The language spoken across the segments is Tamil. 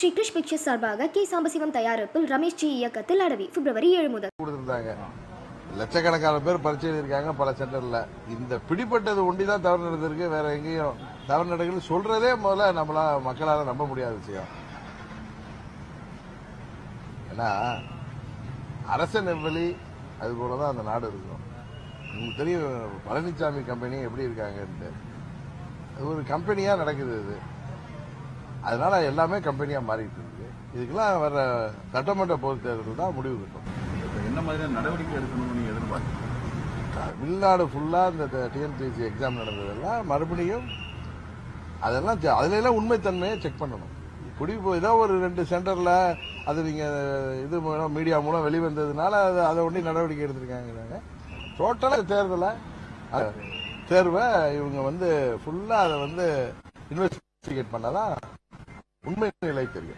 ஸ்ரீ கிருஷ் பிக்சர்ஸ் சார்பாக கே சாம்பசிவம் தயாரிப்பில் ரமேஷ் ஜி இயக்கத்தில் அடவி பிப்ரவரி 7 முதல் கொடுத்திருந்தாங்க. லட்சக்கணக்கான பேர் பரிச்சை எழுதியிருக்காங்க பல சென்டர்ல. இந்த பிடிப்பட்டது ஒண்டிதான் தவறு நடந்திருக்கு. வேற எங்கேயும் தவறு நடக்குன்னு சொல்றதே முதல்ல நம்மளால மக்களால நம்ப முடியாத விஷயம். ஏன்னா அரச நெவ்வழி அது போலதான் அந்த நாடு இருக்கும். உங்களுக்கு தெரியும் பழனிசாமி கம்பெனி எப்படி இருக்காங்கன்ட்டு. அது ஒரு கம்பெனியா நடக்குது. அது அதனால எல்லாமே கம்பெனியா மாறிட்டு இருக்கு. இதுக்கெல்லாம் வர சட்டமன்ற பொது தேர்தல் தான் முடிவு கட்டும். என்ன மாதிரியான நடவடிக்கை எடுக்கணும்னு நீங்க எதிர்பார்க்கறீங்க? தமிழ்நாடு ஃபுல்லா இந்த டிஎன்பிஎஸ்சி எக்ஸாம் நடந்ததெல்லாம் மறுபடியும் அதெல்லாம் அதுல எல்லாம் உண்மைத்தன்மையை செக் பண்ணணும். இப்படி ஏதோ ஒரு 2 சென்டர்ல அது நீங்க இது மூலம் மீடியா மூலம் வெளிவந்ததுனால அதை ஒண்டி நடவடிக்கை எடுத்திருக்காங்க. டோட்டலா தேர்வை இவங்க ஃபுல்லா அதை இன்வெஸ்டிகேட் பண்ணாதான் உண்மை நிலை தெரியும்.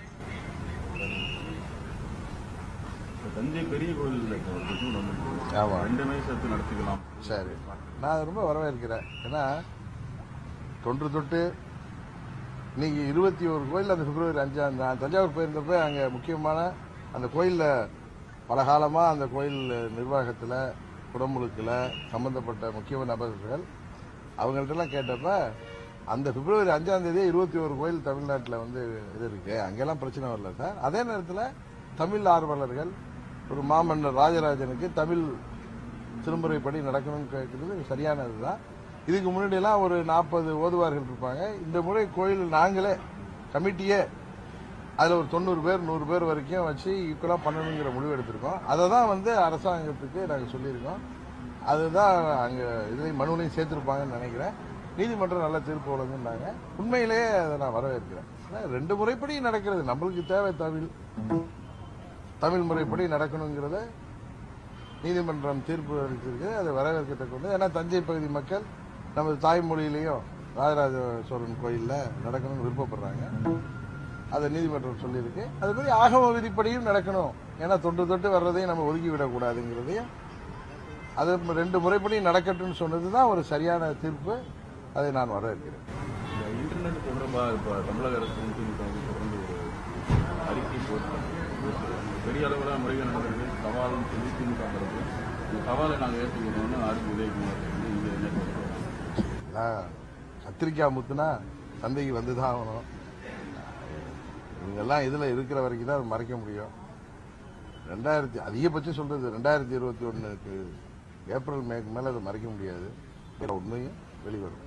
தஞ்சை பெரிய கோயில் ஆமா 2 சேர்த்து நடத்திக்கலாம். சரி, நான் அதை ரொம்ப வரவேற்கிறேன். ஏன்னா தொன்று தொட்டு இன்னைக்கு 21 கோயில் அந்த பிப்ரவரி 5 நான் தஞ்சாவூர் போயிருந்தப்ப அங்க முக்கியமான அந்த கோயில்ல பல காலமா அந்த கோயில் நிர்வாகத்துல குடமுழுக்குல சம்பந்தப்பட்ட முக்கிய நபர்கள் அவங்கள்ட்ட எல்லாம் கேட்டப்ப அந்த பிப்ரவரி 5 21 கோயில் தமிழ்நாட்டில் இது இருக்கு, அங்கெல்லாம் பிரச்சனை வரல சார். அதே நேரத்தில் தமிழ் ஆர்வலர்கள் ஒரு மாமன்னர் ராஜராஜனுக்கு தமிழ் திருமுறைப்படி நடக்கணும்னு கேட்கறது சரியானதுதான். இதுக்கு முன்னாடி எல்லாம் ஒரு 40 ஓதுவார்கள் இருப்பாங்க. இந்த முறை கோயில் நாங்களே கமிட்டியே அதுல ஒரு 90 பேர் 100 பேர் வரைக்கும் வச்சு ஈக்குவலா பண்ணணுங்கிற முடிவு எடுத்திருக்கோம். அதை தான் அரசாங்கத்துக்கு நாங்கள் சொல்லியிருக்கோம். அதுதான் அங்க இதுலையும் மனுவிலையும் சேர்த்திருப்பாங்கன்னு நினைக்கிறேன். நீதிமன்றம் நல்ல தீர்ப்பு வழங்குனாங்க. உண்மையிலேயே அதை நான் வரவேற்கிறேன். 2 முறைப்படி நடக்கிறது. நம்மளுக்கு தேவை தமிழ் முறைப்படி நடக்கணுங்கிறத நீதிமன்றம் தீர்ப்பு அளித்திருக்கு. அதை வரவேற்கத்தக்கது. ஏன்னா தஞ்சை பகுதி மக்கள் நமது தாய்மொழியிலையும் ராஜராஜ சோழன் கோயில்ல நடக்கணும்னு விருப்பப்படுறாங்க. அதை நீதிமன்றம் சொல்லியிருக்கு. அது மாதிரி ஆகம விதிப்படியும் நடக்கணும். ஏன்னா தொன்று தொட்டு வர்றதையும் நம்ம ஒதுக்கி விடக்கூடாதுங்கிறதையும் அது 2 முறைப்படி நடக்கட்டும்னு சொன்னதுதான் ஒரு சரியான தீர்ப்பு. அதை நான் வரவேற்கிறேன். இன்டர்நெட் தொடர்பாக இப்ப தமிழக அரசு தொடர்ந்து ஒரு அறிக்கை போட்டு பெரிய அளவில் முறைகள் நடக்கிறது சவாலும் சொல்லி திமுக தரப்பு இந்த சவாலை நாங்கள் ஏற்றுக்கணும்னு ஆர்பி உதயகுமார் கத்திரிக்காய் முத்துனா சந்தைக்கு வந்துதான் ஆகணும். இவங்கெல்லாம் இதுல இருக்கிற வரைக்கும் தான் மறைக்க முடியும். அதிகபட்சம் சொல்றது 2021 ஏப்ரல் மேக்கு மேல அதை மறைக்க முடியாது. உண்மையும் வெளிவரும்.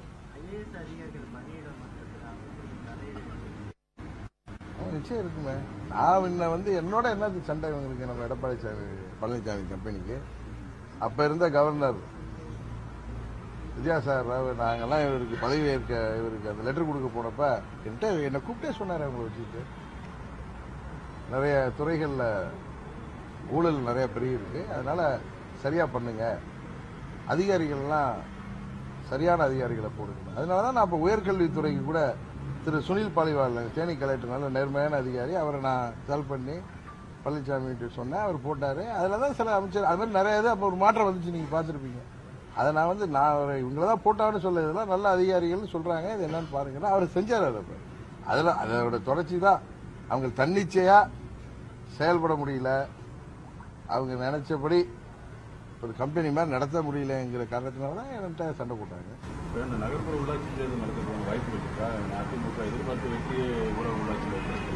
நிச்சயம் இருக்குமே. நான் என்னோட என்னது சண்டை இவங்களுக்கு நம்ம எடப்பாடி பழனிசாமி கம்பெனிக்கு அப்ப இருந்த கவர்னர் வித்யாசாகர் ராவ் நாங்கெல்லாம் இவருக்கு பதவி ஏற்க இவருக்கு அந்த லெட்டர் கொடுக்க போனப்ப என்னை கூப்பிட்டே சொன்னாரு. அவங்களை வச்சுட்டு நிறைய துறைகள்ல ஊழல் நிறைய பெரிய இருக்கு, அதனால சரியா பண்ணுங்க, அதிகாரிகள்லாம் சரியான அதிகாரிகளை போடுங்க. அதனாலதான் நான் இப்ப உயர்கல்வித்துறைக்கு கூட திரு சுனில் பாலிவால் தேனி கலெக்டர் நல்ல நேர்மையான அதிகாரி, அவரை நான் கால் பண்ணி பழனிசாமி சொன்னேன். அவர் போட்டாரு. அதுலதான் சில அமைச்சர் அது மாதிரி நிறைய அப்ப ஒரு மாற்றம் வந்துச்சு, நீங்க பாத்துருப்பீங்க. அதை நான் இவங்களதான் போட்டான்னு சொல்ல இதெல்லாம் நல்ல அதிகாரிகள் சொல்றாங்க, இது என்னன்னு பாருங்க. அவர் செஞ்சாரு. அதுல அதோட தொடர்ச்சி தான். அவங்க தன்னிச்சையா செயல்பட முடியல, அவங்க நினைச்சபடி ஒரு கம்பெனி மாதிரி நடத்த முடியலங்கிற காரணத்தினாலதான் என்கிட்ட சண்டை போட்டாங்க. நகர்ப்புற உள்ளாட்சி தேர்தல் நடத்துறதுக்கு வாய்ப்பு இருக்கா? அதிமுக எதிர்பார்த்து வெற்றியே கூட உள்ளாட்சியில்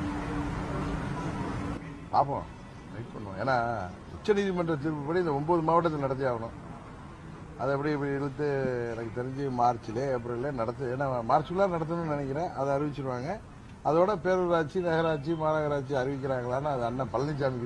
பார்ப்போம், வெயிட் பண்ணுவோம். ஏன்னா உச்சநீதிமன்ற தீர்ப்புப்படி இந்த 9 மாவட்டத்தில் நடத்தி ஆகணும். அதை எப்படி இழுத்து எனக்கு தெரிஞ்சு மார்ச்ல ஏப்ரல்ல ஏன்னா மார்ச்சுக்குள்ள நடத்தணும்னு நினைக்கிறேன். அதை அறிவிச்சிருவாங்க. அதோட பேரூராட்சி நகராட்சி மாநகராட்சி அறிவிக்கிறாங்களான்னு அது அண்ணன் பழனிசாமி